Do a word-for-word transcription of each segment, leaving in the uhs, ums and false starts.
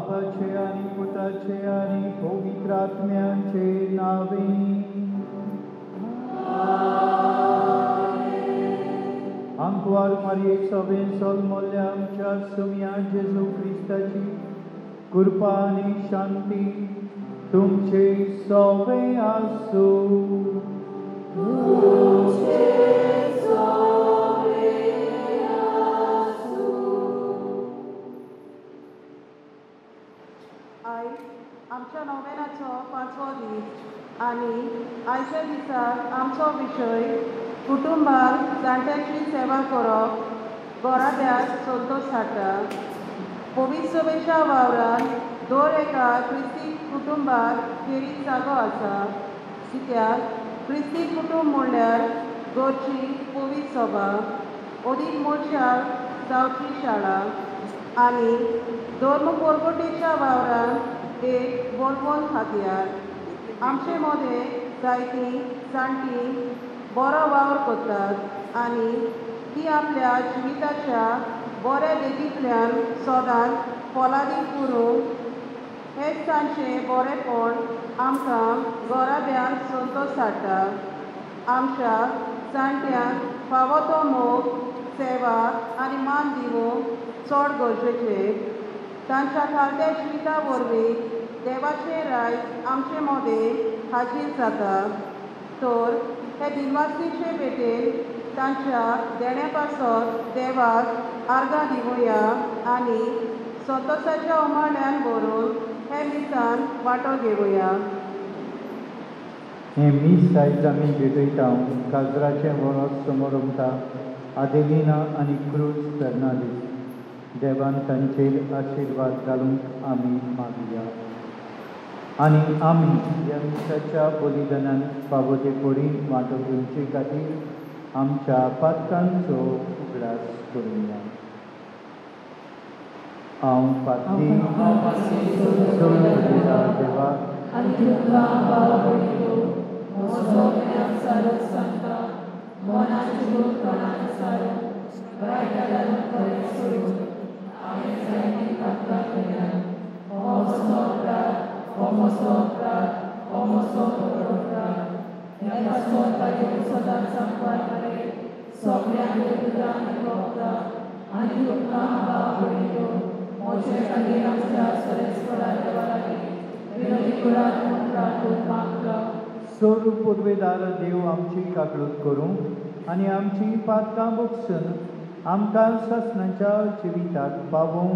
बाबाचे आणि पुताचे आणि पवित्र आत्म्याचे नावे. आंकवार मारी सवेन सलमोल्ल्या आमच्या सुम्या जेजू क्रिस्ताची कृपा आणि शांती तुमचे सवे आसूं. आयज आमच्या नोवेनाचो पांचवो दीस आनी आयच्या दिसाक आमचो विशय कुटुंबाक जाणट्यांची सेवा करप घोराब्याक संतोश हाडटा. पवित्र सभेच्या वावरान दर एका क्रिस्ती कुटुंबाक खेरीत जागो आसा, कित्याक क्रिस्ती कुटुंब म्हणल्यार घरची पवित्र सभा, अदीक मनशाक जावची शाळा आनी धर्म परगटेच्या वावरान एक बोलबोल हातयार. आमचे मदें जायतीं जाणटीं बरो वावर करतात आनी ती आपल्या जिविताच्या बऱ्या देगींतल्यान सदांच फलादी करूंक हेच तांचें बरेंपण आमकां घोराब्यान संतोश हाडटा. आमच्या जाणट्यांक फावो तो मोग, सेवा आनी मान दिवंक चड गरजेचें. तांच्या थारत्या जिविता वरवीं देवाचें रायज आमचे मदें हाजीर जाता. तर हे दिनवासनीचे भेटेन तांच्या देण्या पासत देवाक आर्गां दिवया आनी संतोशाच्या उमाळ्यान भरून हे मिसान वांटो घेवया. हे मीस आयज आमी भेटयता काजराचें वरस समोर उमटा आदेलिना आनी क्रूज फेर्नांडीस. देवान तांचेर आशिर्वाद घालूंक आमी मागया. आनी आमी ह्या मिसाच्या बलिदानान फावो ते पडीन वांटो घेवचे खातीर आमच्या पातकांचो उगडास करुया. हांव पातकी देवाक सोर पुर्वेदार देव आमची काकळूत करूं आनी आमची पातकां बक्षून आमकां ससनाच्या जिविताक पावूं.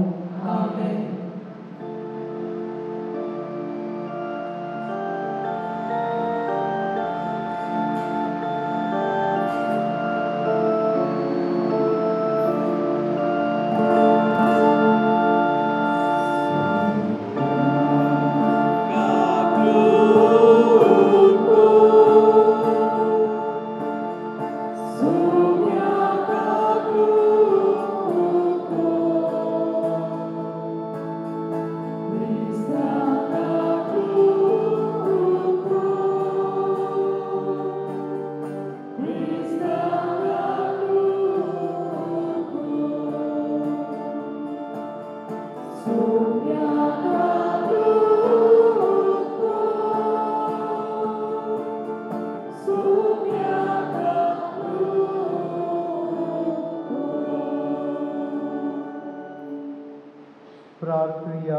प्रार्थना.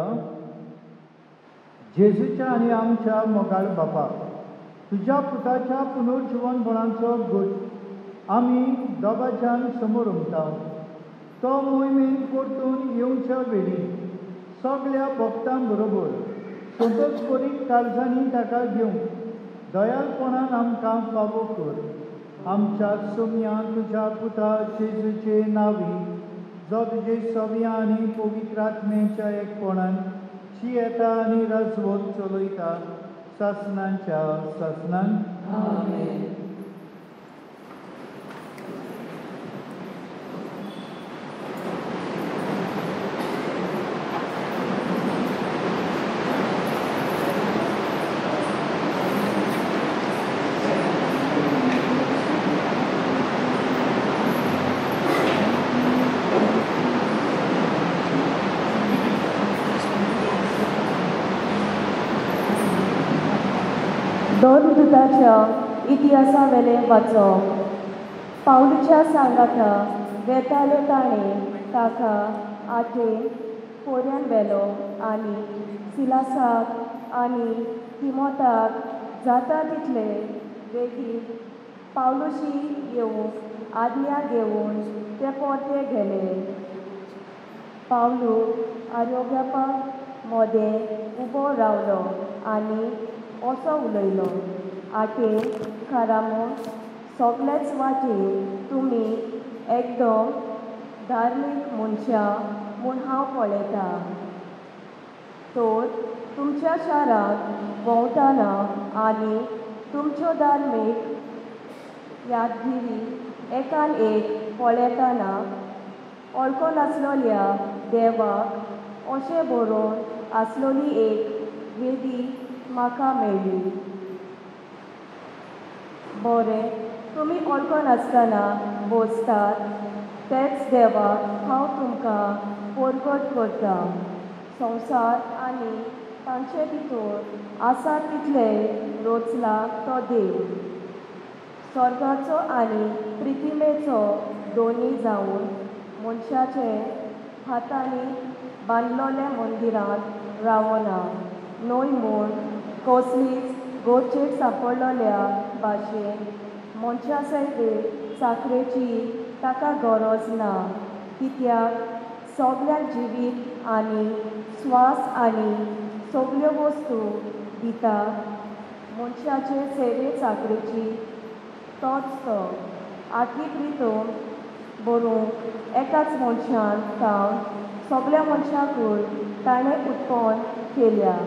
जेजूच्या आनी आमच्या मोगाळ बापा, तुज्या पुताच्या पुनर्जीवनपणाचो गोठ आमी दोगांच्यान समोर उमटा. तो मोहिमेन परतून येवच्या वेळी सगळ्या भक्तां बरोबर संतोश करीत काळजांनी ताका घेवंक दयाळपणान आमकां फावो कर. आमच्या सोम्या तुज्या पुता जेजूचे नांवी जो तुजे सव्या आनी पवित्र आत्म्याच्या एकपणान शी येता आनी राजवट चलयता सासनांच्या सासनान. आमेन. दोन दुताच्या इतिहासा वेले वाचप. पावलूच्या सांगाता वेतालो ताणें ताका आटेन फोऱ्यान व्हेलो आनी सिलासाक आनी तिमोथाक जाता तितले बेगीन पावलुशी येवंक आदल्या घेवन ते परते गेले. पावलू आरोग्यापाक मोदें उबो रावलो आनी असो उलयलो, आटेन खारामो सगळेच वाटेन तुमी एकदम धार्मीक मनशां म्हूण हांव पळयतां. तर तुमच्या शारांत भोंवताना आनी तुमच्यो धार्मीक यादगिरी एकान एक पळयतना वळखो नासलोल्या देवाक अशें बरोवन आसलोली एक वेदी म्हाका मेळ्ळी. बरें, तुमी वळखनासतना बसतात तेच देवाक हांव तुमकां परगट करतां. संवसार आनी तांचे भितर आसा तितले रोचला तो देव. स्वर्गाचो आनी पृथिवेचो दोनी जावन मनशाचे हातांनी बांदलोल्या मंदिरांत रावना. न्हय म्हूण कसलीच गोरचेर सांपडलोल्या भाशेन मनशा सयत साखरेची ताका गरज ना, कित्याक सगळ्याक जिवीत आनी स्वास आनी सगल्यो वस्तू दिता. मनशाचे सेवे साखरेची तोच तो. आठवीक रितून बरोवंक एकाच मनशान तावन सगळ्या मनशांकूय ताणें उत्पन्न केल्या.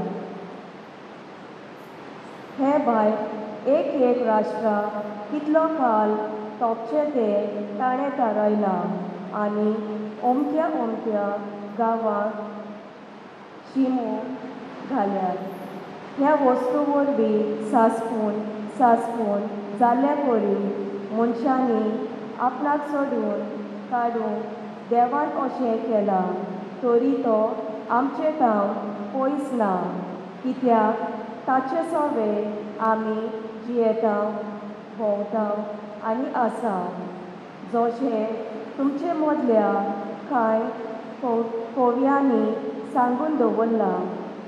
हे भायर एक एक राष्ट्रा कितलो काल तोपचे ते ताणें थारायला आनी अमक्या अमक्या गांवांत शिमो घाल्यात. ह्या वस्तू वरवीं सासपून सासपून जाल्ल्या परी मनशांनी आपणाक सोडून काडूंक देवान अशें केलां. तरी तो आमचे तावन पयस ना, कित्याक ताचे सोवे आमी जियेता भोंवता आनी आसा. जशें तुमचे मदल्या कांय कोव्यांनी सांगून दवरलां,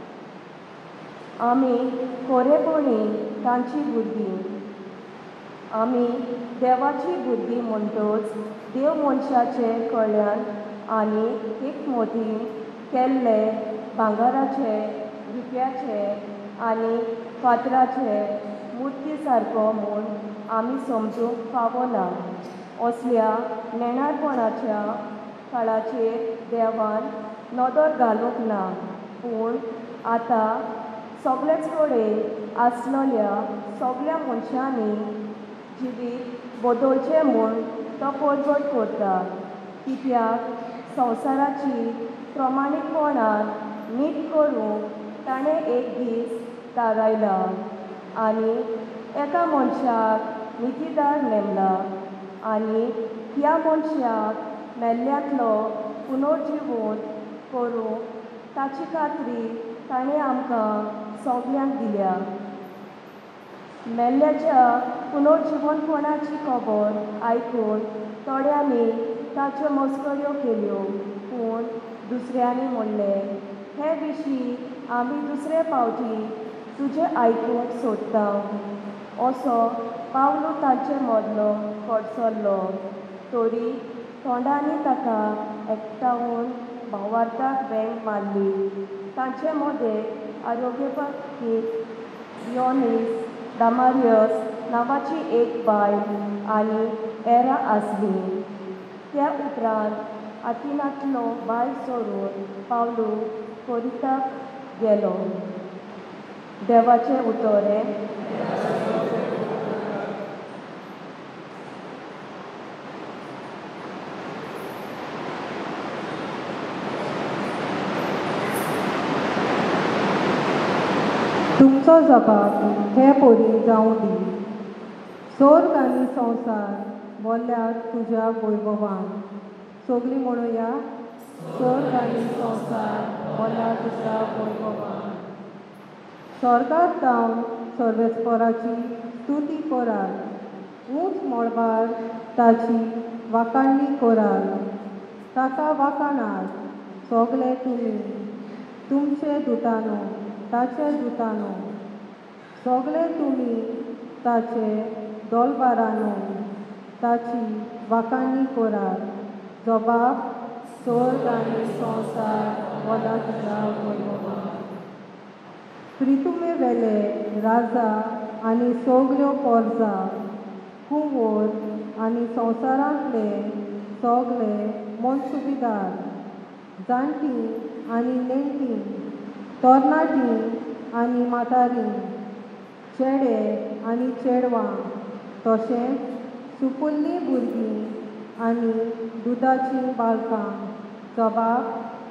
आमी खरेपणी तांची बुद्धी. आमी देवाची बुद्धी म्हणटच देव मनशाचे कल्याण आनी एकमतीन केल्ले भांगाराचे, रुप्याचे आनी फातराचे मुर्ती सारको म्हूण आमी समजूंक फावना. असल्या नेणारपणाच्या काळाचेर देवान नदर घालूंक ना, पूण आतां सगळेच कडेन आसलोल्या सगळ्या मनशांनी जिवीत बदलचें म्हूण तो परगट करता. कित्याक संवसाराची प्रमाणीकपणान नीट करूंक ताणें एक दीस थारायला आनी एका मनशाक नितीदार नेमला आनी ह्या मनशाक मेल्ल्यांतलो पुनर्जीवन करूंक ताची खात्री ताणें आमकां सगल्यांक दिल्या. मेल्ल्याच्या पुनर्जीवनपणाची खबर आयकून थोड्यांनी ताच्यो मस्कऱ्यो केल्यो, पूण दुसऱ्यांनी म्हणलें, हे विशीं आमी दुसरे फावटी तुजें आयकूंक सोदता. असो पावलू तांचे मदलो कडसरलो. तरी तोंडांनी ताका एकठांवन भावार्थाक वेंग मारली. तांचे मदें आरोग्यपाकीत योनीस दामारियस नांवाची एक बायल आनी हेरां आसलीं. त्या उपरांत आतिनांतलो बायल सोडून पावलू कोरिंताक गेलो. देवाचें उतोरें. तुमचो जबाब हे पोरी जावं दी. स्वर्ग आनी संवसार बोल्ल्यार तुज्या वैभवान. सगळीं म्हणुया, स्वर्ग आनी संवसार बोल्ल्यार तुज्या वैभवान. स्वर्गांत जावन सर्वेस्पराची स्तुती करात. ऊंच मळबार ताची वाखाणणी करात. ताका वाखाणात सगळे तुमी, तुमचे दुतानो, ताचे दुतानो. सगळे तुमी ताचे दोलबारानो, ताची वाखाणणी करात. जबाब स्वर्ग आनी संवसार वोदा तुज्या वैभवान. प्रितुमे वेले राजा आनी सगल्यो पोरजा, कुंवर आनी संवसारांतले सगळे मनसुबेदार, जाणटीं आनी नेणटीं, तरणाटीं आनी म्हातारीं, चेडे आनी चेडवां, तशेंच सुपुल्लीं भुरगीं आनी दुदाचीं बाळकां. जबाब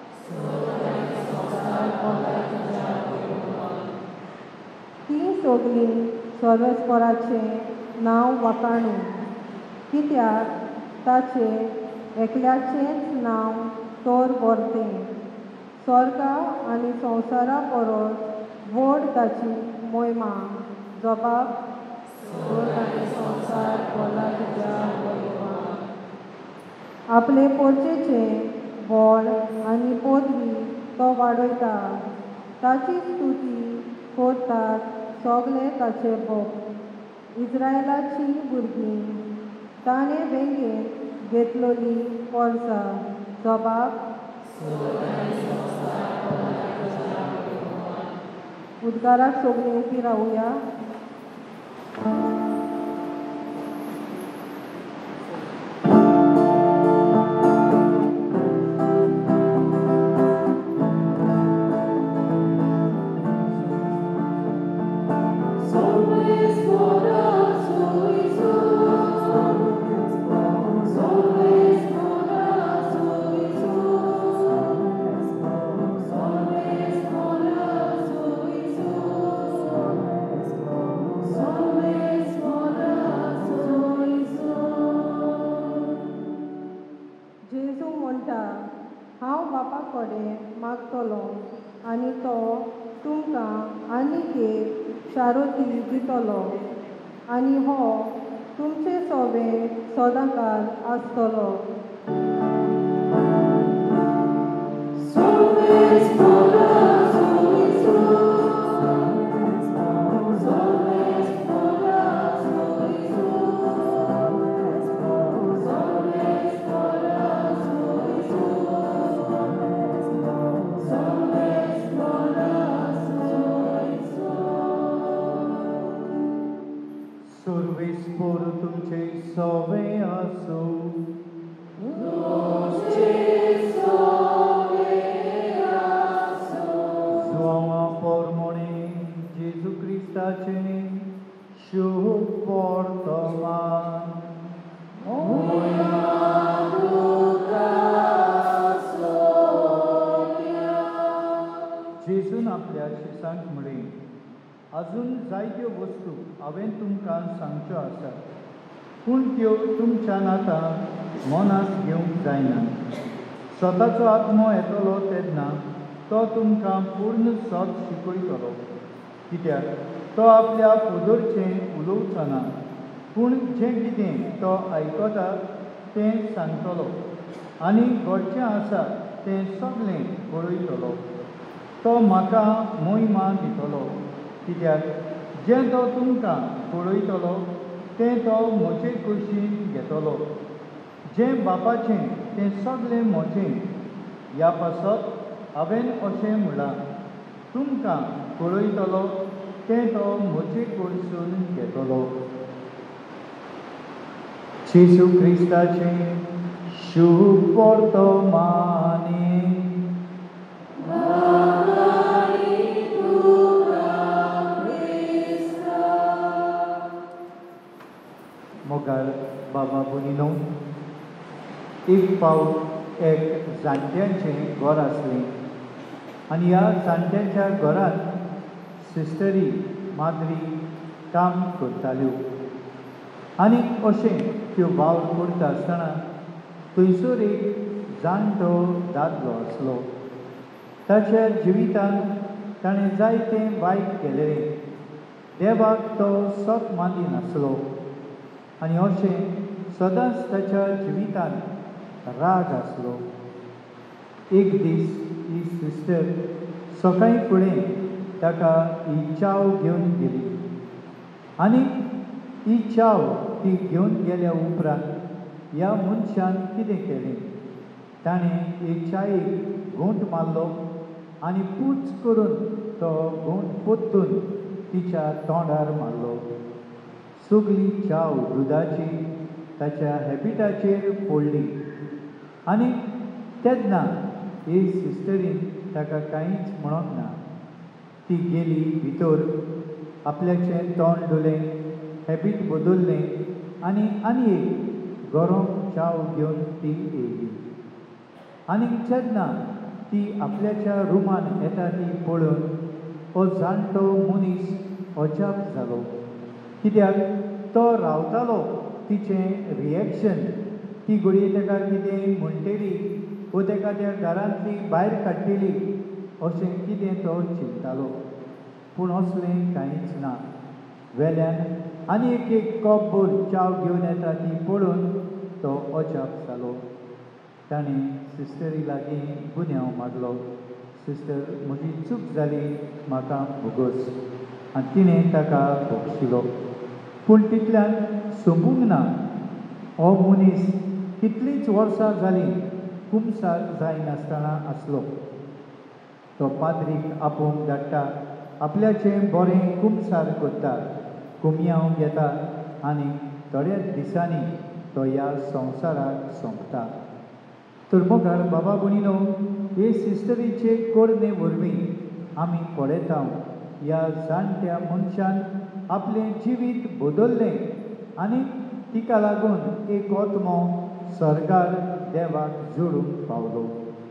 तीं सगलीं सर्वेस्पराचें नांव वाखाणू, कित्याक ताचे एकल्याचेंच नांव तोर बरतें. स्वर्गा आनी संवसारा परस व्हड ताची मोहिमा. जबाब स्वर्ग आनी संवसार वोदा तुज्या वैभवान. आपले पोरचेचें व्हड आनी पदवी तो वाडयता. ताची स्तुती करतात सगळे ताचे भक्त. इस्रायेलाचीं भुरगीं, ताणें वेंगेन घेतलोलीं पोरसां. जबाब उद्गाराक सगळीं उबीं रावुया. हांव बापा कडेन मागतलों आनी तो तुमकां आनीक एक शारोती दितलो. आनी हो तुमचे सोबे सदांकाळ आसतलो. सर्वेस्पर तुमचे सोबे आसूं. Złama pormone Jezu Chrystacie, शुभ वर्तमान. जेजून आपल्या शिसांक म्हळें, अजून जायत्यो वस्तू हांवें तुमकां सांगच्यो आसात, पूण त्यो तुमच्यान आतां मनांत घेवंक जायना. स्वताचो आत्मो येतलो तेन्ना तो तुमकां पूर्ण सत शिकयतलो, कित्याक तो आपल्या पोदरचें उलोवचना, पूण जें कितें तो आयकता तें सांगतलो आनी घडचें आसा तें सगळें पळयतलो. तो म्हाका मोहिमा दितलो, कित्याक जें तो तुमकां पळयतलो तें तो म्हजे कुशीन घेतलो. जें बापाचें तें सगळें म्हजें. ह्या पासत हांवें अशें म्हळां, तुमकां पळयतलो तें तो म्हजे कडसून घेतलो. जेजू क्रिस्ताचें शुभ वर्तमानी. मोगाळ बाबा भगिनो, एक फावट एक जाणट्यांचें घर आसलें आनी ह्या जाणट्यांच्या घरांत सिस्टरी माद्री काम करताल्यो. आनी अशें त्यो वावर करता आसतना थंयसर एक जाणटो दादलो आसलो. ताच्या जिवितांत ताणें जायतें वायट केलें, देवाक तो सोक मांदी नासलो आनी अशें सदांच ताच्या जिवितांत राग आसलो. एक दीस ही सिस्टर सकाळी फुडें ताका ही च्याव घेवन गेली आनी ही च्याव ती घेवन गेल्या उपरांत ह्या मनशान कितें केलें, ताणें हे च्यायेक घोंट मारलो आनी पूच करून तो घोंट पोत्तून तिच्या तोंडार मारलो. सगळी च्याव दुदाची ताच्या हॅबिटाचेर पडली आनी तेन्ना हे सिस्टरीन ताका कांयच म्हणोंक ना. ती गेली भितर, आपल्याचें तोंड धुलें, हॅबीट बदल्लें आनी आनी एक गरम च्याव घेवन ती येयली. आनी जेन्ना ती आपल्याच्या रुमान येता ती पळोवन हो जाणटो मनीस अजाप जालो, कित्याक तो रावतालो तिचें रिएक्शन. ती घडये ताका कितें म्हणटली वो ताका त्या घरांतली भायर काडटली अशें कितें तो चिंततालो. पूण असलें कांयच ना. वेल्यान आनी एक एक कपभर च्याव घेवन येता ती पळोवन तो अजाप जालो. ताणें सिस्टरी लागीं गुन्यांव मारलो, सिस्टर म्हजी चूक जाली, म्हाका भोगोस. आनी तिणें ताका भोगशिलो. पूण तितल्यान सोंपूंक ना. हो मनीस कितलींच वर्सां जालीं कुमसार जायनासतना आसलो. तो पाद्रीक आपोवंक धाडटा, आपल्याचें बरें कुमसार करता, कुमयांव घेता आनी थोड्याच दिसांनी तो ह्या संवसाराक सोंपता. तर मोगाळ बाबा भयणीनो, हे सिस्टरीचे करणे वरवीं आमी पळयता ह्या जाणट्या मनशान आपलें जिवीत बदल्लें आनी तिका लागून एक आत्मो सर्गार देवाक जोडूंक पावलो.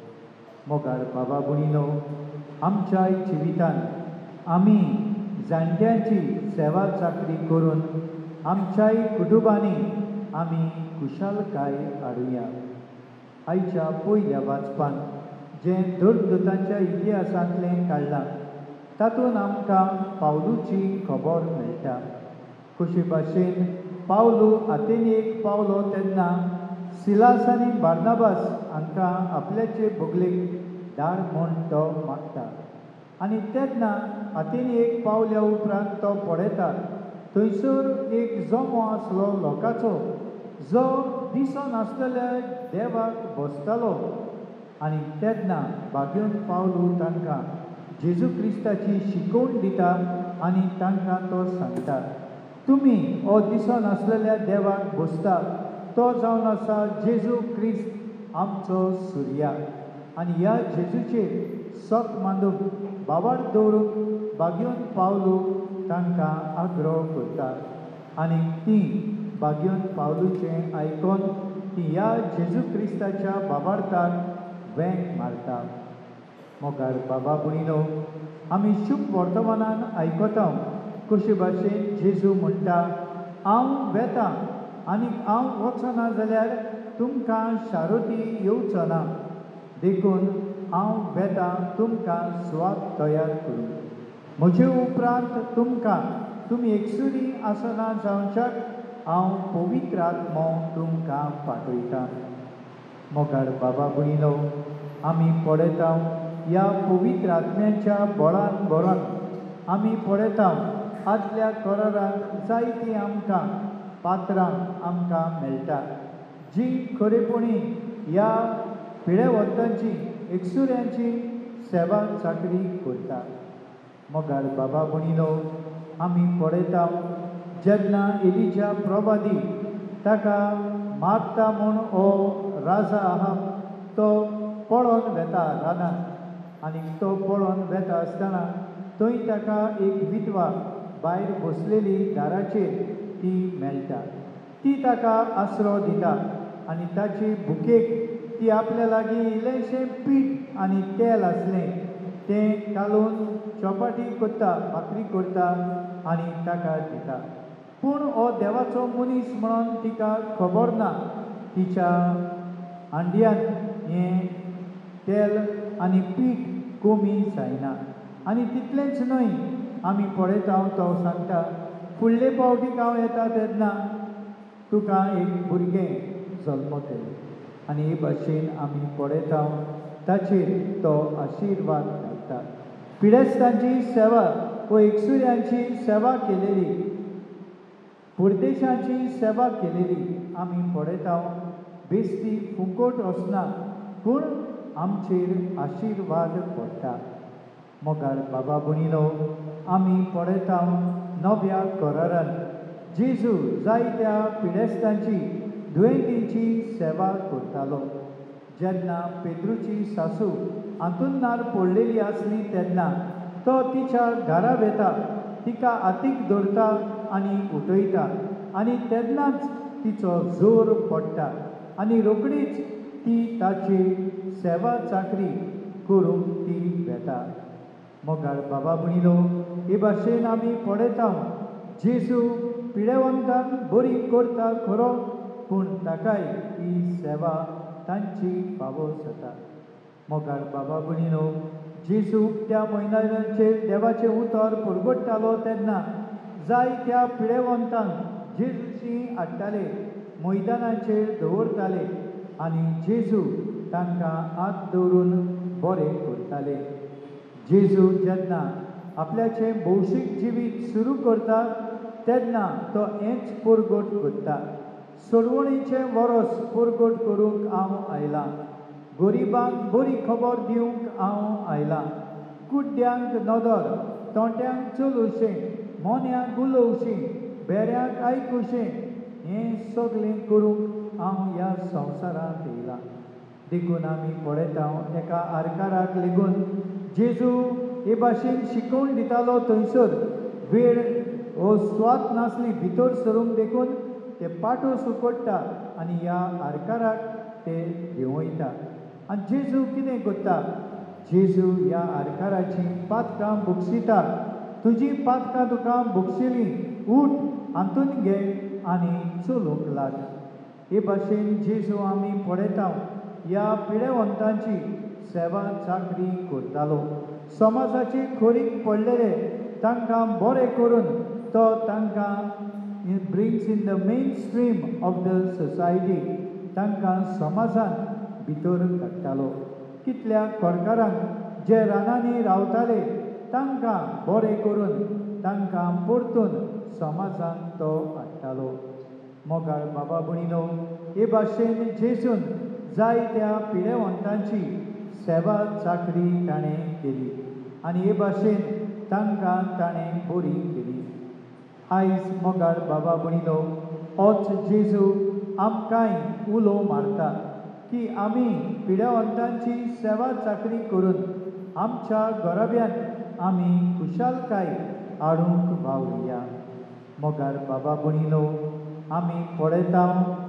मोगाळ बाबा भयणीनो, आमच्याय जिवितांत आमी जाणट्यांची सेवा चाकरी करून आमच्याय कुटुंबांनी आमी खुशालकाय हाडुया. आयच्या पयल्या वाचपान जें धर्मदुतांच्या इतिहासांतलें काडलां तातूंत आमकां पावलूची खबर मेळटा. कशे भाशेन पावलू आतेनेक पावलो तेन्ना सिलास आनी बार्नाबास हांकां आपल्याचे भोगलेक धाड म्हूण तो मागता. आनी तेन्ना आतेनेक पावल्या उपरांत तो पळयता थंयसर एक जमो आसलो लोकांचो जो दिसनासलेल्या देवाक भोसतालो. आनी तेन्ना भाग्यून पावलू तांकां जेजू क्रिस्ताची शिकवण दिता आनी तांकां तो सांगता, तुमी हो दिसनासलेल्या देवाक भोसता तो जावन आसा जेजू क्रिस्त आमचो सुर्या. आनी ह्या जेजूचेर सोक मांडून बाबाड दवरूंक भाग्यून पावलू तांकां आग्रो करता. आनी तीं भाग्यून पावलूचें आयकोन ती ह्या जेजू क्रिस्ताच्या बाबार्थाक वेंग मारता. मोगाळ बाबा भयणीनो, आमी शुभ वर्तमानान आयकता कशे भाशेन जेजू म्हणटा, हांव वेतां आनी हांव वचना जाल्यार तुमकां शारोती येवचो ना. देखून हांव वेतां तुमकां सुवात तयार करूंक. म्हजे उपरांत तुमकां तुमी एकसुरी आसना जावच्याक हांव पवित्र आत्मो तुमकां पाठयतां. मोगाळ बाबा भयणीनो, आमी पळयता ह्या पवित्र आत्म्याच्या बळान बरोवन आमी पळयता आदल्या करारांत जायतीं आमकां पात्रां आमकां मेळटा जी खरेपणी ह्या पिडेवंतांची एकसुऱ्यांची सेवा चाकरी करता. मोगाळ बाबा भयणीनो, आमी पळयता जेन्ना एलिजा प्रवादी ताका मारता म्हूण हो राजा आहा तो पळोवन वेता रानांत. आनी तो पळोवन वेता आसतना थंय ताका एक विधवा भायर बसलेली दाराचेर ती मेळटा. ती ताका आसरो दिता आनी ताची भुकेक ती आपल्या लागीं इल्लेंशें पीठ आनी तेल आसलें तें घालून चपाटी करता, भाकरी करता आनी ताका दिता. पूण हो देवाचो मनीस म्हणून तिका खबर ना तिच्या हांडयांत हें तेल आनी पीठ कमी जायना. आनी तितलेंच न्हय आमी पळयता तो सांगता फुडले पावटीक हांव येता तेन्ना तुका एक भुरगें जल्मतलें आनी हे भाशेन आमी पळयता ताचेर तो आशिर्वाद घालता. पिडेस्तांची सेवा व एकसुऱ्यांची सेवा केलेली, परदेशांची सेवा केलेली आमी पळयता. बेश्टी फुकट वचना पूण आमचेर आशिर्वाद पडटा. मोगाळ बाबा भयणीनो, आमी पळयता नव्या करारान जेजू जायत्या पिडेस्तांची दुयेंतींची सेवा करतालो. जेन्ना पेद्रूची सासू हातूंत पडलेली आसली तेन्ना तो तिच्या घरा वेता, तिका हातीक धरता आनी उठयता आनी तेन्नाच तिचो जोर पडटा आनी रोखडीच ती ताची सेवा चाकरी करूंक ती वेता. मोगाळ बाबा भयणीनो, हे भाशेन आमी पळयता जेजू पिडेवंतांक बरी करता खरो पूण ताकाय ही सेवा तांची फावो जाता. मोगाळ बाबा भयणीनो, जेजू त्या मैदानाचेर देवाचें उतर परगडटालो तेन्ना जायत्या पिडेवंतांक जेजूची हाडटाले, मैदानाचेर दवरताले आनी जेजू तांकां हात दवरून बरें करताले. जेजू जेन्ना आपल्याचें भौशीक जिवीत सुरू करता तेन्ना तो हेंच परगट करता. सोडवणेचें वरस परगट करूंक हांव आयलां, गरिबांक बरी खबर दिवंक हांव आयलां, कुड्ड्यांक नदर, तोंट्यांक चलुशें, मोन्यांक उलोवचें, बेऱ्यांक आयकुशें, हें सगलें करूंक हांव ह्या संवसारांत येयलां. देखून आमी पळयता एका आरकाराक लेगून जेजू हे भाशेन शिकोवन दितालो. थंयसर वेळ हो स्वात नासली भितर सरूंक देखून ते पाटो सुकट्टा आनी ह्या आरकाराक ते घेवन वयता. आनी जेजू कितें करता? जेजू ह्या आरकाराची पातकां बुकशिता. तुजी पातकां तुका बुकशिलीं, उठ, हातूंत घे आनी चलूंक लाग. हे भाशेन जेजू आमी पळयता ह्या पिडेवंतांची सेवा चाकरी करतालो. समाजाचे खोरीक पडलेले तांकां बरें करून तो तांकां brings in the mainstream of the society, तांकां समाजान भितर काडटालो. कितल्या कोरकारांक जे रानांनी रावताले तांकां बरें करून तांकां परतून समाजान तो हाडटालो. मोगाळ बाबा भयणीनो, हे भाशेन जेजून जायत्या पिडेवंतांची सेवा चाकरी ताणें केली आनी हे भाशेन तांकां ताणें बरी केली. आयज मोगाळ बाबा भयणीनो, होच जेजू आमकांय उलो मारता की आमी पिडेवंतांची सेवा चाकरी करून आमच्या घराब्यान आमी खुशालकाय हाडूंक वावुरया. मोगाळ बाबा भयणीनो, आमी पळयता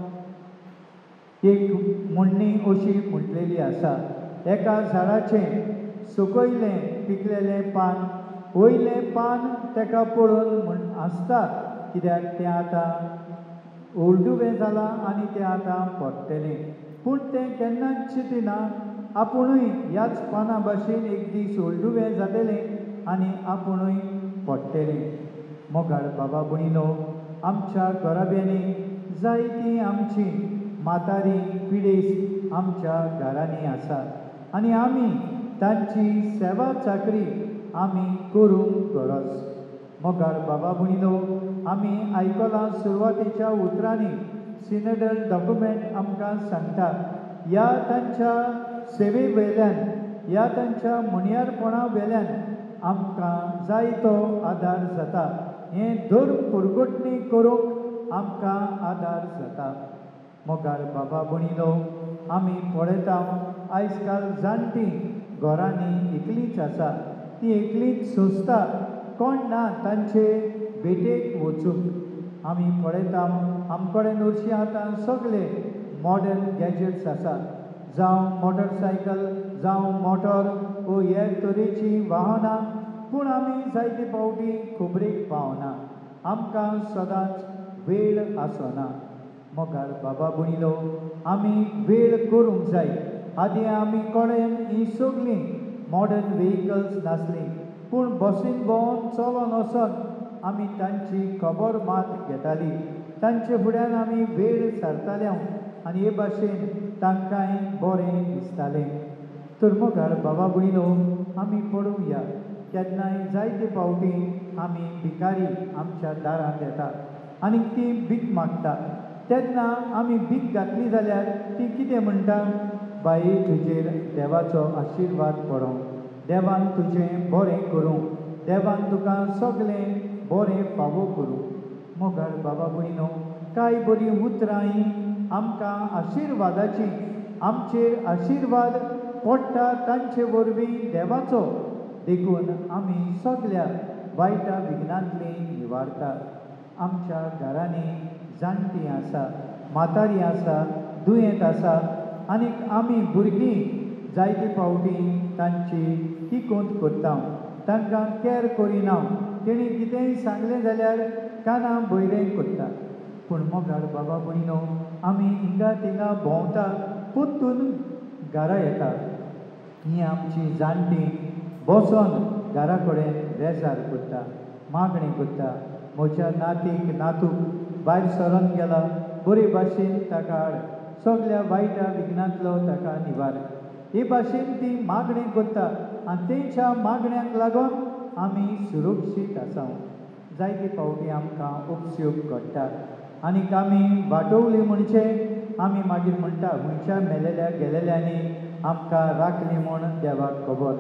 एक म्हणणी अशी म्हटलेली आसा, एका झाडाचें सकयलें पिकलेलें पान, वयलें पान ताका पळोवन म्हण आसता कित्याक तें आतां ओल्डुवें जालां आनी तें आतां पडटलें. पूण तें केन्नाच चिंतिना आपुणूय ह्याच पाना भाशेन एक दीस ओल्डुवें जातलें आनी आपुणूय पडटलें. मोगाळ बाबा भयणीनो, आमच्या घराब्यांनी जायतीं आमची म्हातारी पिडेस्त आमच्या घरांनी आसा आनी आमी तांची सेवा चाकरी आमी करूंक गरज. मोगाळ बाबा भयणीनो, आमी आयकलां सुरवातेच्या उतरांनी सिनेडल डॉक्युमेंट आमकां सांगता ह्या तांच्या सेवे वेल्यान, ह्या तांच्या म्हणयारपणा वेल्यान आमकां जायतो आदार जाता. हें धर्म परगटणी करूंक आमकां आदार जाता. मोगाळ बाबा भयणीनो, आमी पळयता आयज काल जाणटीं घरांनी एकलींच आसा. ती एकलींच सोंसता, कोण ना तांचे भेटेक वचूंक. आमी पळयता आमचे कडेन हरशीं आतां सगळे मॉडर्न गॅजेट्स आसा, जावं मोटरसायकल, जावं मोटर वो हेर तरेचीं वाहनां, पूण आमी जायते फावटी खबरेक पावना. आमकां सदांच वेळ आसना. मोगाळ बाबा भयणीनो, आमी वेळ करूंक जाय. आदीं आमी कडेन हीं सगळीं मॉडर्न वेहिकल्स नासलीं, पूण बसीन भोंवन चलोन वचोन आमी तांची खबर मात घेताली, तांचे फुड्यान आमी वेळ सारताले आनी हे भाशेन तांकांय बरें दिसतालें. तर मोगाळ बाबा भयणीनो, आमी पळोवया केन्नाय जायते फावटी आमी भिकारी आमच्या दारांत येतात आनी ती भीक मागता. तेन्ना आमी भीक घातली जाल्यार ती कितें म्हणटा? बाये, तुजेर देवाचो आशिर्वाद पडों, देवान तुजें बरें करूं, देवान तुका सगलें बरें फावो करूं. मोगाळ बाबा भयणीनो, कांय बरीं उतरां ही आमकां आशिर्वादाची, आमचेर आशिर्वाद पडटा तांचे वरवीं देवाचो देखून आमी सगल्या वायटा विघ्नांतली निवारता. आमच्या घरांनी जाणटीं आसा, म्हातारीं आसा, दुयेंत आसा आनीक आमी भुरगीं जायते फावटी तांची तिकोंत करता, तांकां कॅर करिना. तेणी कितेंय सांगलें जाल्यार कानां भयरें करता. पूण मोगाळ बाबा भयणीनो, आमी हिंगा थिंगा भोंवता, पोत्तून घरा येता. हीं आमचीं जाणटीं बसोन घरा कडेन रेजार करता, मागणी करता. म्हज्या नातीक नातूक भायर सरोन गेला, बरे भाशेन ताका हाड, सगल्या वायटा विघ्नांतलो ताका निवार. हे भाशेन ती मागणी करता आनी तेंच्या मागण्यांक लागून आमी सुरक्षीत आसा. जायते फावटी आमकां उपसूग घडटात आनीक आमी वाटोवली म्हणचे आमी मागीर म्हणटा हुंयच्या मेलेल्या गेलेल्यांनी आमकां राखली म्हूण देवाक खबर.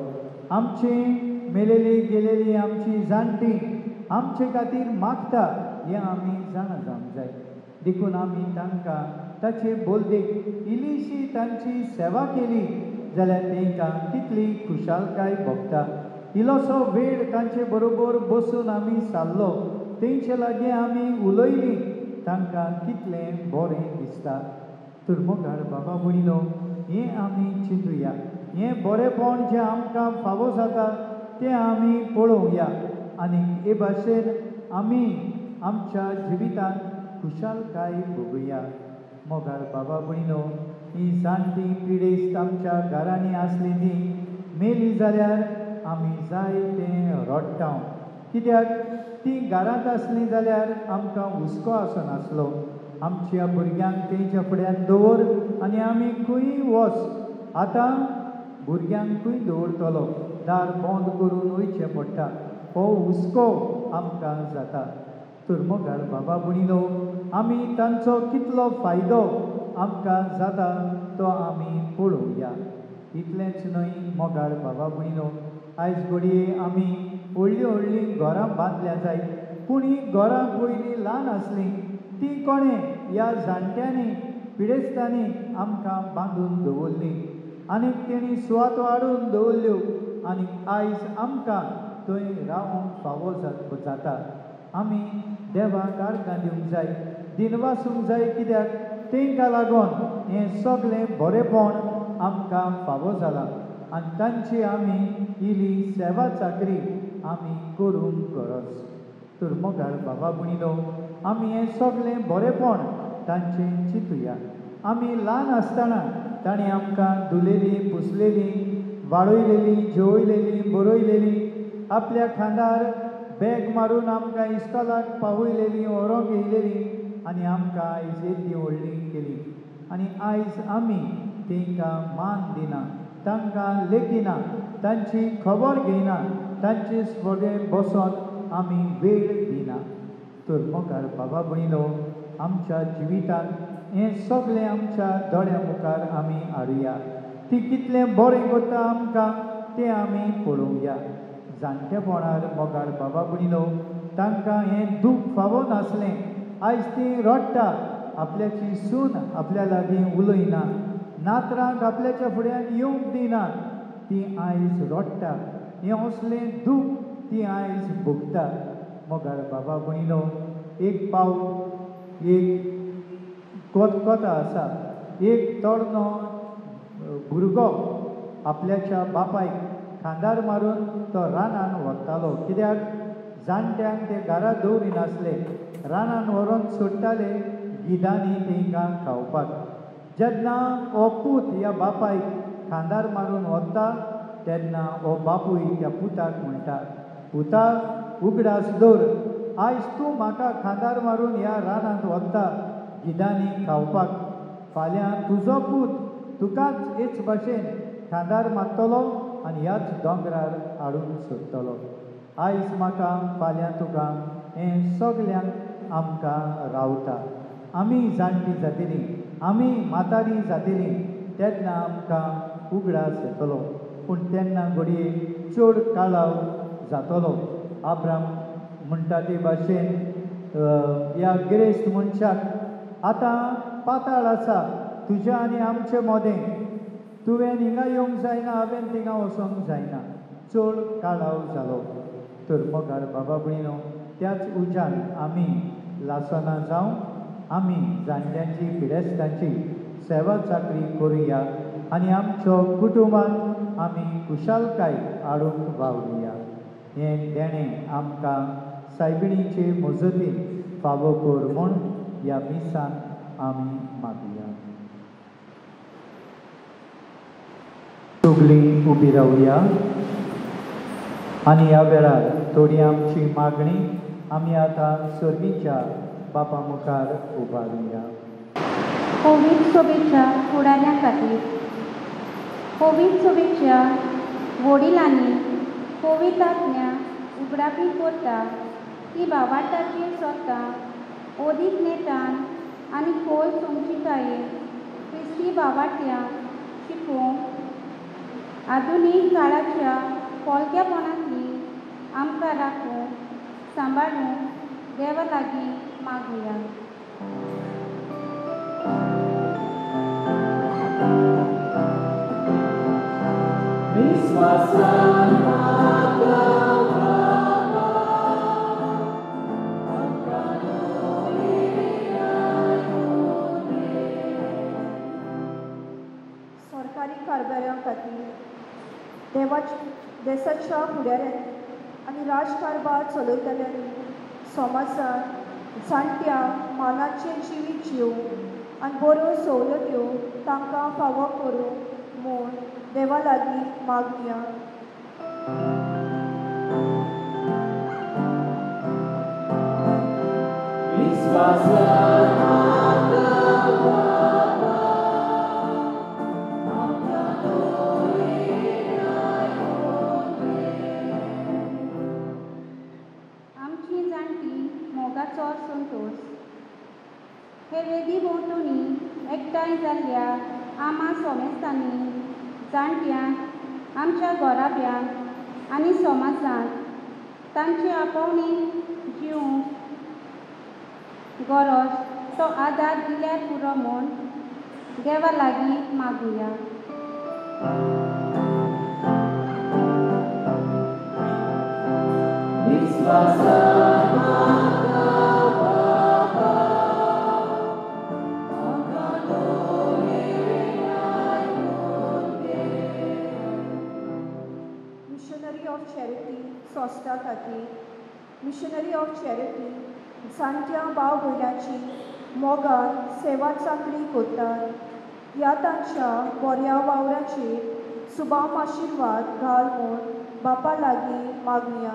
आमची मेलेली गेलेली आमची जाणटीं आमचे खातीर मागता हें आमी जाणा जावंक जाय. देखून आमी तांकां ताचे बोलदेक इल्लीशी तांची सेवा केली जाल्यार तांकां कितली खुशालकाय भोगता. इल्लोसो वेळ तांचे बरोबर बसून आमी सारलो, तेंचे लागीं आमी उलयलीं, तांकां कितलें बरें दिसता. तर मोगाळ बाबा भयणीनो, हें आमी चिंतुया, हें बरेंपण जें आमकां फावो जाता तें आमी पळोवया आनी हे भाशेन आमी आमच्या जिवितांत खुशालकाय भोगुया. मोगाळ बाबा भयणीनो, ही जाणटीं पिडेस्त आमच्या घरांनी आसली ती मेली जाल्यार आमी जाय तें रडटा, कित्याक ती घरांत आसली जाल्यार आमकां हुस्को आसनासलो. आमच्या भुरग्यांक तेंच्या फुड्यान दवर आनी आमी खंयी वच. आतां भुरग्यांकूय दवरतलो, दार बंद करून वयचें पडटा, हो हुस्को आमकां जाता. तर मोगाळ बाबा भयणीनो, आमी तांचो कितलो फायदो आमकां जाता तो आमी पळोवया. इतलेंच न्हय मोगाळ बाबा भयणीनो, आयज घडये आमी व्हडलीं व्हडलीं घरां बांदल्या जाय, पूण हीं घरां पयलीं ल्हान आसलीं. ती कोणें ह्या जाणट्यांनी पिडेस्तांनी आमकां बांदून दवरलीं आनीक तेणी सुवात वाडून दवरल्यो आनीक आयज आमकां थंय रावंक फावो जाता. आमी देवाक आर्गां दिवंक जाय, दिनवासूंक जाय, कित्याक तांकां लागून हें सगलें बरेंपण आमकां फावो जालां आनी तांची आमी इल्ली सेवा चाकरी आमी करूंक गरज. तर मोगाळ बाबा भयणीनो, आमी हें सगलें बरेंपण तांचें चिंतुया. आमी ल्हान आसतना ताणें आमकां धुलेलीं, पुसलेलीं, वाडयलेलीं, जेवयलेलीं, बरयलेलीं, आपल्या खांदार बॅग मारून आमकां इस्कॉलाक पावयलेलीं, व्हरोंक येयलेलीं आनी आमकां आयज येदी व्हडलीं केलीं. आनी आयज आमी तांकां मान दिना, तांकां लेखिना, तांची खबर घेयना, तांचे फुडें बसोन आमी वेळ दिना. तर मोगाळ बाबा भयणीनो, आमच्या जिवितांत हें सगलें आमच्या दोळ्या मुखार आमी हाडुया. ती कितलें बरें करता आमकां तें आमी पळोवया. जाणटेपणार मोगाळ बाबा भयणीनो, तांकां हें दूख फावो नासलें. आयज तीं रडटा, आपल्याची सून आपल्या लागीं उलयना, नातरांक आपल्याच्या फुड्यान येवंक दिना, ती आयज रडटा. हें असलें दूख ती आयज भोगता. मोगाळ बाबा भयणीनो, एक पावट एक कोता आसा. एक तरनो भुरगो आपल्याच्या बापायक खांदार मारून तो रानान व्हरतालो, कित्याक जाणट्यांक ते घरा दवरिनासले, रानान व्हरोन सोडटाले गिदांनी तांकां खावपाक. जेन्ना हो पूत ह्या बापायक खांदार मारून व्हरता तेन्ना हो बापूय त्या पुताक म्हणटा, उताक उगडास दवर. आयज तूं म्हाका खांदार मारून ह्या रानांत वता गिदांनी खावपाक. फाल्यां तुजो पूत तुकाच हेच भाशेन खांदार मारतलो आनी ह्याच दोंगरार हाडून सोडटलो. आयज म्हाका फाल्यां तुका हें सगल्यांक आमकां रावता. आमी जाणटी जातलीं, आमी म्हातारीं जातलीं तेन्ना आमकां उगडास येतलो. पूण तेन्ना घडये चड काळाव जातलो. आब्राम म्हणटा ते भाशेन ह्या गिरेस्त मनशाक आतां पाताळ आसा तुजें आनी आमचें मोदें. तुवें हिंगा येवंक जायना, हांवें थिंगा वचोंक जायना. चड काळाव जालो. तर मोगार बाबा भयणो, त्याच उज्यान आमी लासना जावं आमी जाणट्यांची पिडेस्तांची सेवा चाकरी करुया आनी आमच्या कुटुंबांत आमी खुशालकाय हाडूंक वावरुया. हें देणें आमकां सायबिणीचे मजतीन फावो कर म्हूण ह्या मिसान आमी मागुया. सगळीं उबी रावया आनी ह्या वेळार थोडी आमची मागणी आमी आतां सर्गीच्या बापा मुखार उबारुया. कोवीड शुभेच्छा फुडाऱ्यां खातीर. कोवीड शुभेच्छा वडिलांनी कोविडांतल्या उगडापी करता ती भावार्थाचेर स्वता अदीक नेटान आनी खोल समजिकायेन क्रिस्ती भावार्थ्यांक शिकोवंक आधुनीक काळाच्या पोलक्यापणांतली आमकां राखून सांबाळूंक देवा लागीं मागुया. सरकारी कारभाऱ्यां खातीर देवाच्या देशाच्या फुडाऱ्यांनी आनी राजकारभार चलयतल्यांनी समाजांत जाणट्यांक मानाचें जिवीत जिवंक आनी बऱ्यो सवलत्यो तांकां फावो करूंक म्हूण देवा लागीं मागुया. आमची जाणटी मोगाचो संतोष. हे वेदी भोंवतणी एकठांय जाल्ल्या आमा सोमेस्तांनी जाणट्यांक आमच्या घोराब्यांक आनी समाजांत तांचे आपोवणी जिवंक गरज तो आदार दिल्यार पुरो म्हूण देवा लागीं मागुया. मिशनरी ऑफ चॅरिटी संस्था खातीर मिशनरी ऑफ चॅरिटी जाणट्या भाव भयणांची मोगान सेवा चाकरी करतात. ह्या तांच्या बऱ्या वावराचेर सुबाम आशिर्वाद घाल म्हूण बापा लागीं मागुया.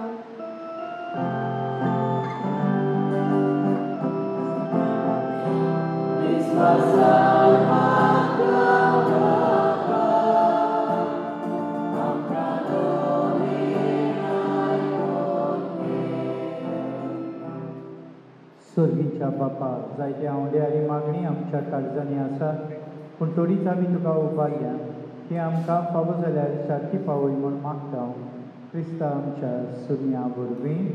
सर्गीच्या बापा, जायते आवड्यारी मागणी आमच्या काळजांनी आसा, पूण थोडीच आमी तुका उबारल्या ती आमकां फावो जाल्यार सारकी पावय म्हूण मागता. क्रिस्ता आमच्या सुन्या वरवीं.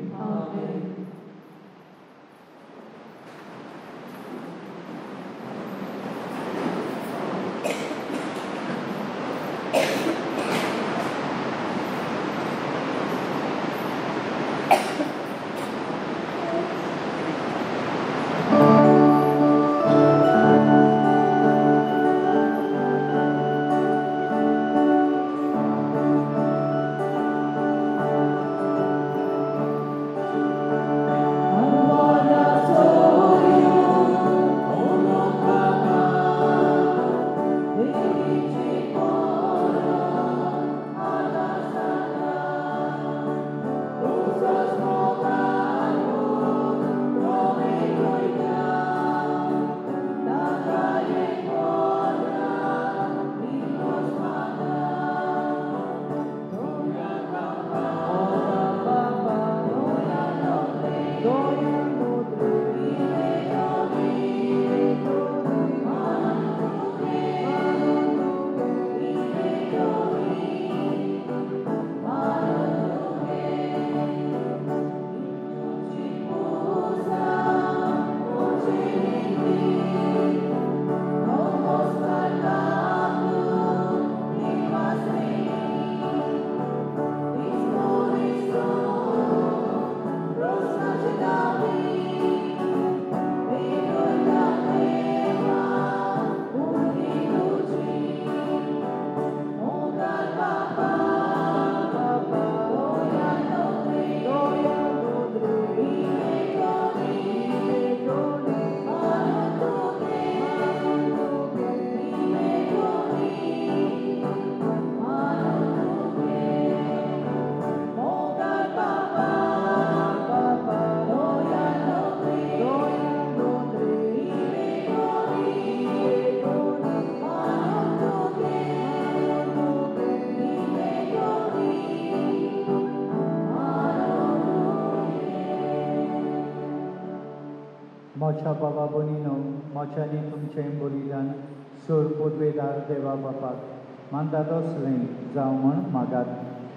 मोच्या बाबा भयणीनो, मोच्यानी तुमचें बलिदान सोर पोदवेदार देवा बापाक मानतात असलें जावं म्हण मागात.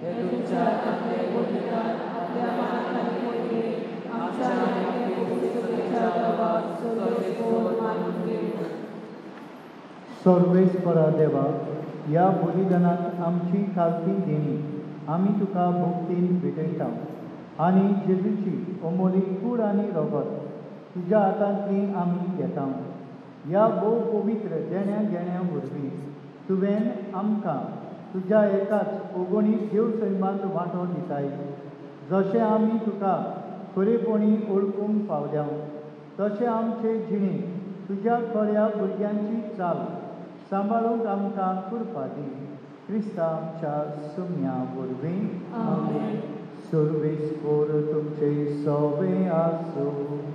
सर्वेस्परा देवा, ह्या बलिदानाक आमची खालती देणी आमी तुका भक्तीन भेटयता आनी जेजूची अमोलीक कूड आनी रगत तुज्या हातांतली आमी घेता. ह्या भोव पवित्र देण्या घेण्या वरवीं तुवें आमकां तुज्या एकाच ओगोणीक देव सैमांत वांटो दिताय. जशें आमी तुका खरेपणी ओळखूंक पावल्या तशें आमचे जिणे तुज्या खऱ्या भुरग्यांची चाल सांबाळूंक आमकां करपा दी. क्रिस्ता आमच्या सुम्या वरवीं. आमेन. सर्वेस्पोर तुमचे सवे आसूं.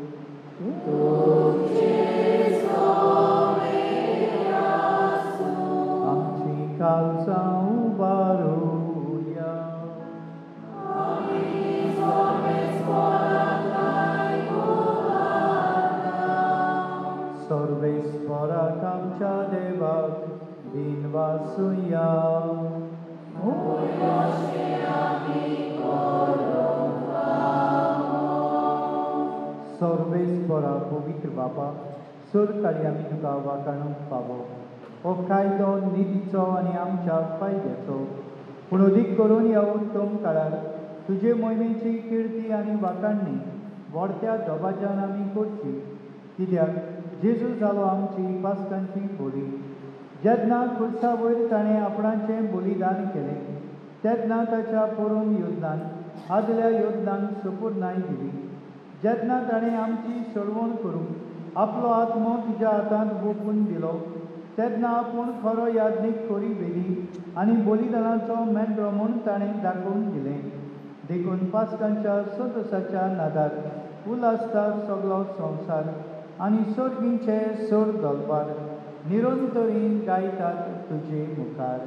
आमची काळजां उबारुया. सर्वेस्पराक आमच्या देवाक दिन वासुया. सर्वेस्परा पवित्र बापा, सर काळी आमी तुका वाखाणूंक पावो. हो कायदो निधीचो आनी आमच्या फायद्याचो, पूण अदीक करून ह्या उत्तम काळार तुजे मोहिमेची किर्ती आनी वाखाणणी व्हडत्या दबाज्यान आमी करची. कित्याक जेजू जालो आमची पासकांची बोली. जेन्ना खुर्सा वयर ताणें आपणाचें बलिदान केलें तेन्ना ताच्या परम योजनान आदल्या योजनांक सपुर्नाय दिली. जेन्ना ताणें आमची सळवण करूंक आपलो आत्मो तुज्या हातांत ओपून दिलो तेन्ना आपूण खरो याज्ञीक करी वेली आनी बलिदानाचो मेंढरो म्हूण ताणें दाखोवन दिलें. देखून पासकांच्या संतोशाच्या नादार उलासता सगळो संवसार आनी सर्गींचे सर दलबार निरंतरीन गायतात तुजे मुखार.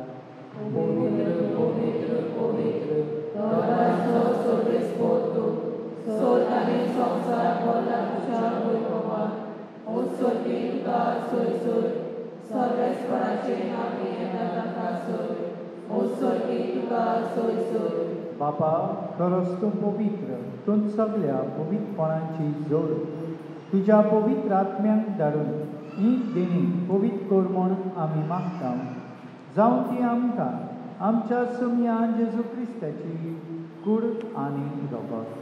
बापा, खरोच तूं पवित्र, तूं सगळ्या पवित्रपणाची जोड तुज्या पवित्र आत्म्यांक धाडून ही देणी पवित्र कर म्हूण आमी मागता. जावं ती आमकां आमच्या सुम्या जेजू क्रिस्ताची कूड आनी रगत.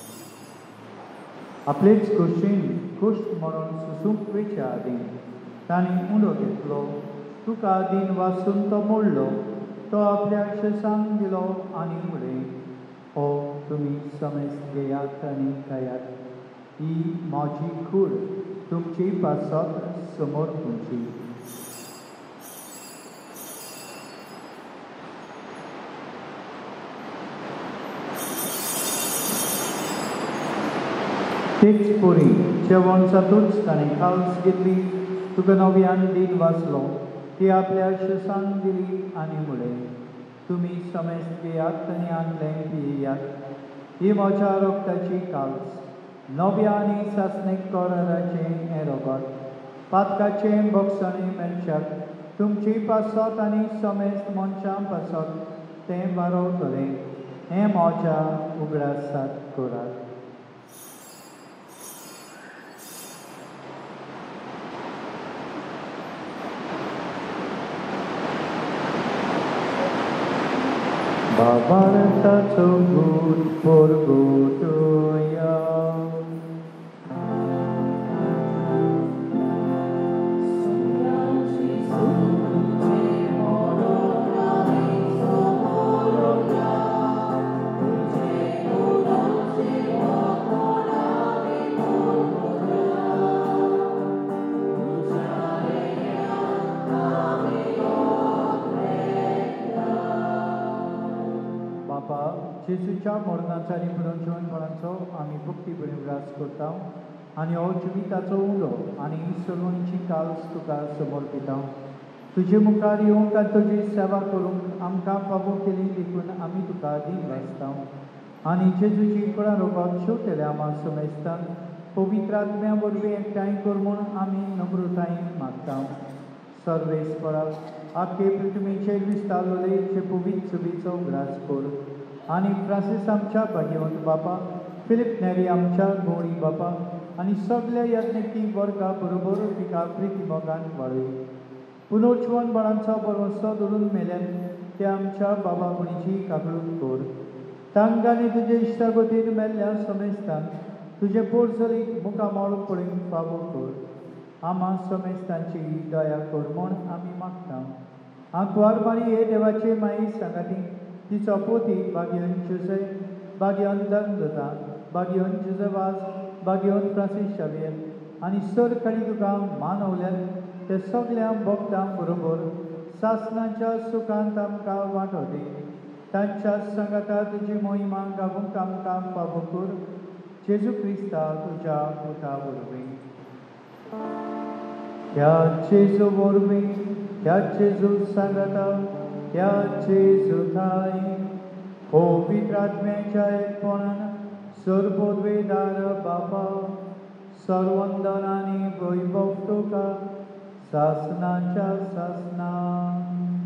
आपलेच कुशीन कुश्ट म्हणून सुसूंक वेच्या आदीं ताणें उंडो घेतलो. तुका दिन वाचून तो मोडलो. तो आपल्या शेसांक दिलो आनी उडे. हो तुमी समेस्त घेयात आनी खायात. ही म्हाजी कूड तुमची पासत समोर तुमची. तेच पोरी जेवण जातूच ताणें काल्स घेतली. तुका नव्यान दिन वाचलो. ती आपल्या शेसांक दिली आनी मुळे. तुमी समेस्त घेयात आनी आदलें पियेयात. ही म्हज्या रोगताची काल्स, नव्या आनी सासणेक कोराराचें हें रगत. पातकाचें भक्षणी मनशाक तुमची पासत आनी समेस्त मनशां पासत तें वारोवतलें. हें म्हज्या उगडासाक करात. Bhavaratato good for Godoya. जेजूच्या मरणाचा आनी पुनर्जीवनपणाचो आमी भक्तीभरीत उल्हास करता आनी हो जिविताचो उलो आनी सलवणीची काल्स तुका समर्पिता. तुजे मुखार येवंक आनी तुजी सेवा करूंक आमकां फावो केली देखून आमी तुका दिन वाचता. आनी जेजूची कुळा रोगाक शेवटेल्या आमा समेस्तांक पवित्र आत्म्या वरवीं एकठांय कर म्हूण आमी नम्रतायेन मागता. सर्वेस्परा आख्खे पृथ्वीचेर विस्तारलेले पवित्र सभेचो ग्रास कर आनी फ्रांसीस आमच्या भाग्यवंत बापा, फिलिप नेरी आमच्या गवळी बापा आनी सगळ्या यत्निकी वर्गा बरोबर तिका प्रिती मोगान वाडय. पुनर्जीवन बळांचो भरवंसो धरून मेल्यान त्या आमच्या बाबा मणीची काकळूक कर. तांकांनी तुजे इश्टागतीन मेल्ल्या समेस्तान तुजे पोरचलीक मुखामोळ पळोवंक फावो कर. आमा समेस्तांची दया कर म्हूण आमी मागता. आंकवार मारी हे देवाचे माई सांगाती तिचो पोती भाग्यवन जुजे, भाग्यवन दंदता, भाग्यवन जुजेवास, भाग्यवन फ्रांसीस शावेर आनी सर काळी तुका मानवल्यान ते सगळ्या भक्तां बरोबर सासणाच्या सुखांत आमकां वांटो दी. तांच्या सांगाता तुजी मोहिमा गावूंक आमकां फावो कर. जेजू क्रिस्ता तुज्या पुता वरवीं. ह्या जेजू वरवीं, ह्या जेजू सांगाता, ह्या जेजू थाय पवित्र आत्म्याच्या एकपणान सर्वोद्वेदार बापा, सर्वंदन आनी वैभव तुका सासणाच्या सासणान.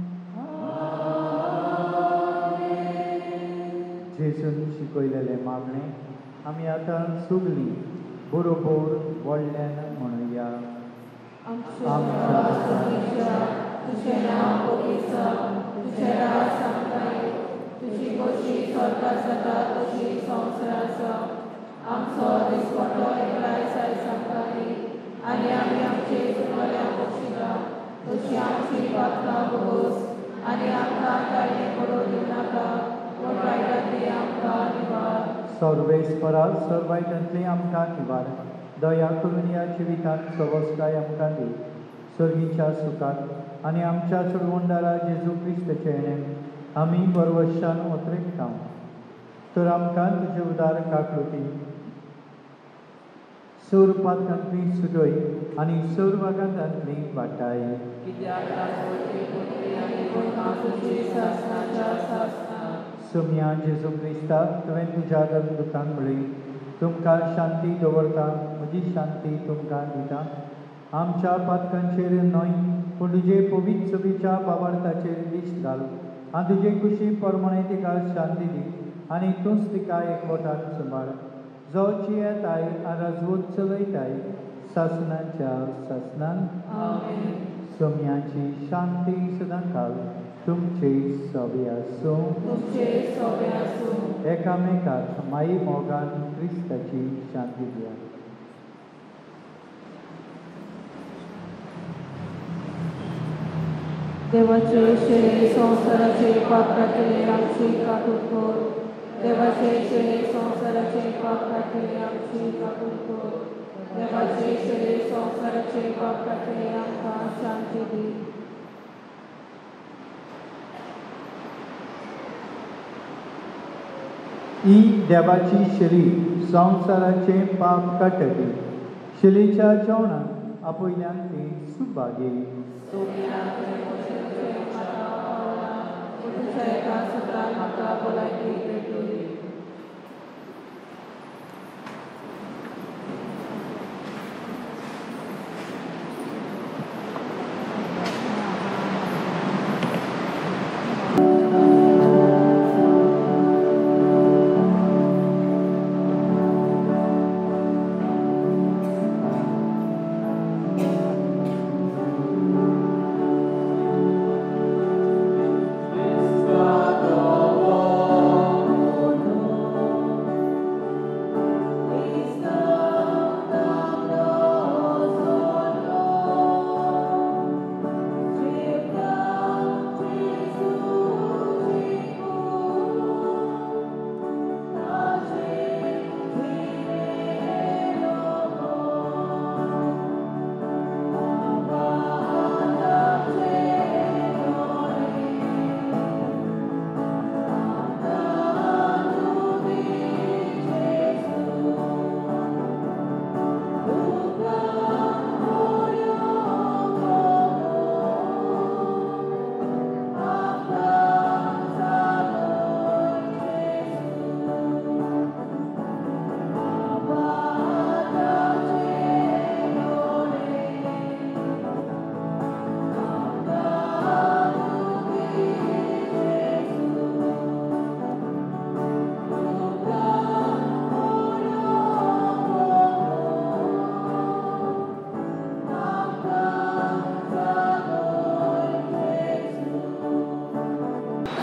जेजून शिकयलेले मागणे आमी आतां सगळीं बरोबर व्हडल्यान म्हणुया. आमच्या तुझें नांव पवित्र, तुझें राज आमकां, तुजी कशी स्वर्गांत जाता तशी संवसारांत आसा. आमचो दिसपट्टो एकलाय आयज आमकां दी आनी आमी आमचे चुकलेल्यांक बक्षिता तशी आमची पातकां भोगोस आनी आमकां कांय पडूं दिवनाका पूण वायटांतली आमकां निवार. सर्वेस्परा सर्वायतांतली आमकां निवार. दया करून ह्या जिवितांत सवस्काय आमकां दी. सर्गीच्या सुखांत आनी आमच्या चडवंडारा जेजू क्रिस्ताचे येणें आमी बरवशान ओतरेकता. तर आमकां तुजे उदार काकळुकी सौर पातकांतली सुटय आनी सौर वागांतांतली वाटाय. सोम्या जेजू क्रिस्ता तुवें तुज्या दुतांक म्हळी तुमकां शांती दवरता, म्हजी शांती तुमकां दिता. आमच्या पातकांचेर न्हय पूण तुजे पवित्र सभेच्या बाबार्थाचेर दिश्ट घाल आनी तुजे खुशी परमणे तिका शांती दी आनी तूंच तिका एकवटान सांबाळ. जो जियेताय आनी राजवत चलयताय सासणाच्या सासणान. सोम्याची शांती सदांकाल तुमचे सोबे आसूं. एकामेकाक माई मोगान क्रिस्ताची शांती दिया. देवाचे शेळे संवसाराचे पाप काटिले आमची काकूट कर. देवाचे शेळे संवसाराचे पाप काटिले आमची काकूट कर. देवाचे शेळे संवसाराचे पाप काटिले आमकां शांती दी. ही देवाची शिली संवसाराचे पाप काडटली. शिलीच्या जेवणाक आपयल्यान ती सुभागी. म्हाका भलायकी भेटली. Miss God, oh,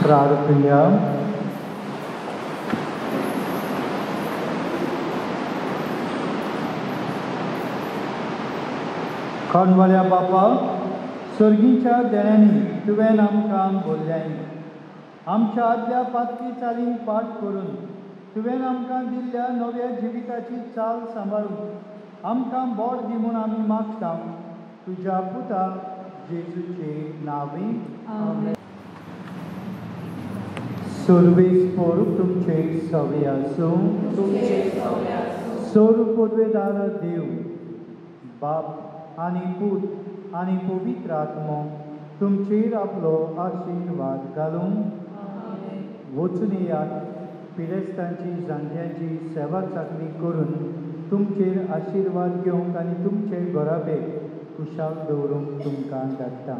प्रार्थना. खणवाल्या बापा, सर्गीच्या देण्यांनी तुवें आमकां बोल्ल्याय. आमच्या आदल्या पातकी चालीन पाठ करून तुवें आमकां दिल्ल्या नव्या जिविताची चाल सांबाळून आमकां बोड दी म्हूण आमी मागता. तुज्या पुता जेजूचे नांवी. आमेन. सर्वेस्पर तुमचे सवे आसूं. सोर पदवेदार देव, बाप आनी पूत आनी पवित्र आत्मो तुमचेर आपलो आशिर्वाद घालून वचून येयात. पिडेस्तांची जाणट्यांची सेवा चाकरी करून तुमचेर आशिर्वाद घेवंक आनी तुमचे घोराबे खुशाल दवरूंक तुमकां धाडटा.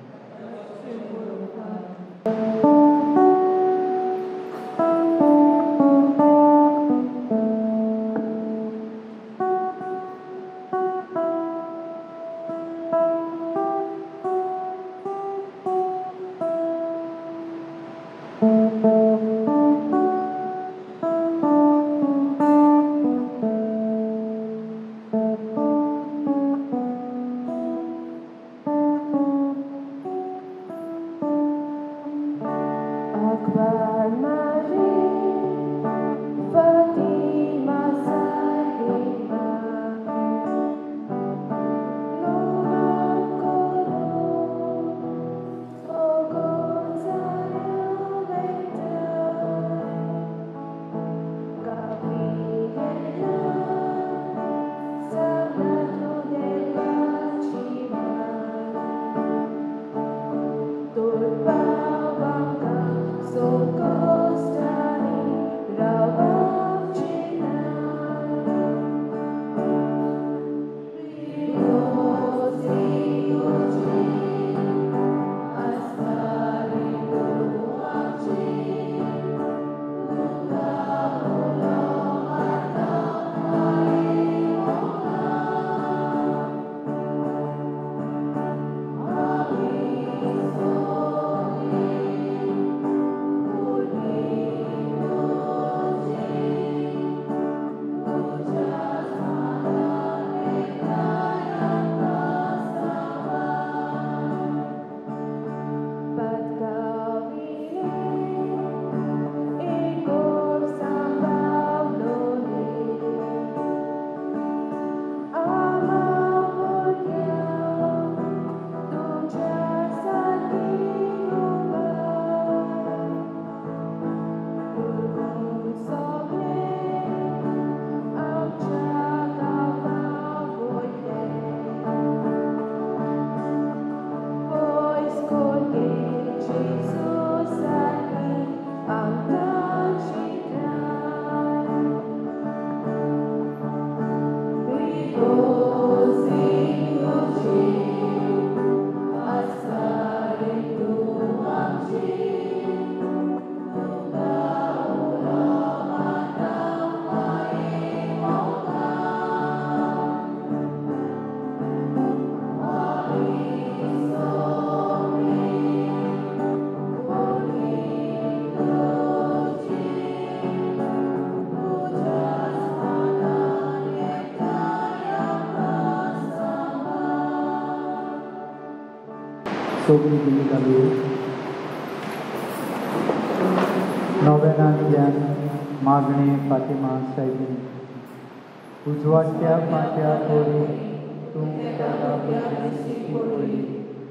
सगळी दिली घालून नव्यानांतल्यान मागणे फातिमा सायबी उजवाडच्या पाट्या पडून तूं ताका बशी पडली.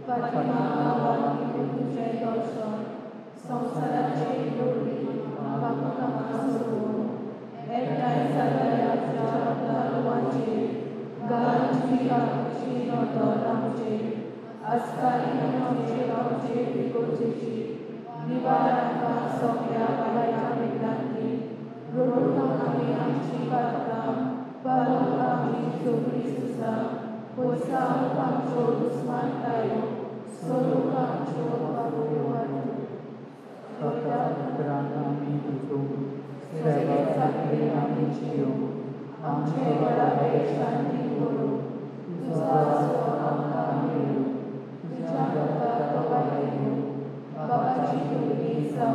संवसाराचे लोळी बापां सोडून एकठांय जाल्याच्या दारवाचेर गांवची गांवची नोंदोन आमचेर आसताली आमचे गांवचे पिकोचेची निवारांकां सगळ्या वायटा वेगांतली रडूंक आमी आमची कातरां बाळूंक आमी सगळीं सुसां पयसांक आमच्यो दुस्मानतायो सोडूंक आमच्यो बाबुल्यो वाटो स्वता पुत्रांक आमी तुजो सेवा खातीर आमी जियो आमचे घराबे शांती करूं तुजो आसरो आमकां मेळूं तुज्या भक्ताक वायल्यो बाबाची भुरगीं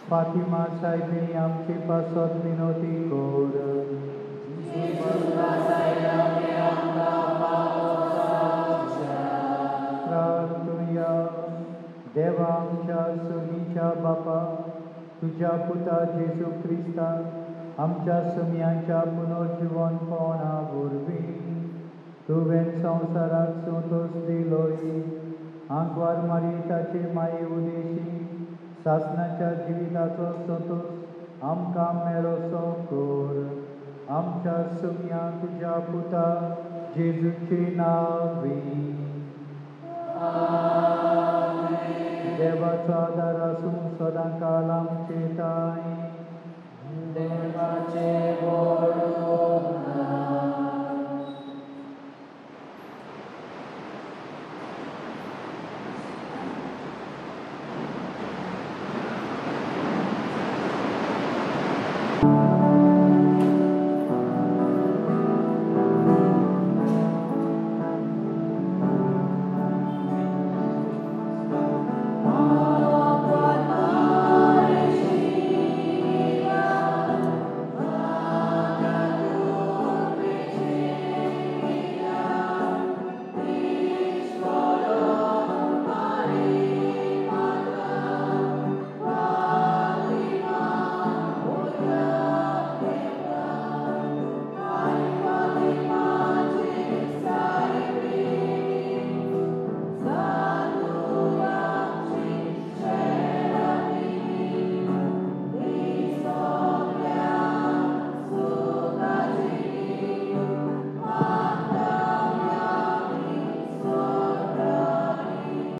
फातिमा साहेबिनी आमची पासत विनोती कोर प्रार्थुया. देवा आमच्या सोनीच्या बापा, तुझ्या पुता जेजू क्रिस्ता आमच्या सुमयांच्या पुनर्जीवनपणा वरवीं तुवें संवसाराक संतोष दिलोय. आंकवार मारिताचे माये उदेशी सासणाच्या जिविताचो संतोष आमकां मेळोसो कर. आमच्या सुमया तुझ्या पुता जेजूचे नांवी. देवाचो आदार आसूं सदां काल आमचे ताय. देवाचे बोड